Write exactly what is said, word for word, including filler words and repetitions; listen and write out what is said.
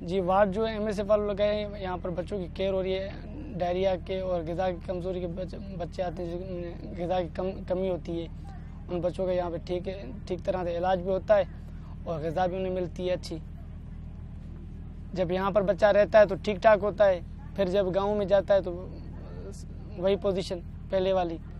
जी ward जो है M S F वाले लोग गए, यहाँ पर बच्चों की केयर हो रही है। डायरिया के और ग़िज़ा की कमज़ोरी के बच्चे बच्चे आते हैं जिनमें ग़िज़ा की कम कमी होती है, उन बच्चों का यहाँ पे ठीक ठीक तरह से इलाज भी होता है और ग़िज़ा भी उन्हें मिलती है अच्छी। जब यहाँ पर बच्चा रहता है तो ठीक ठाक होता है, फिर जब गाँव में जाता है तो वही पोजीशन पहले वाली।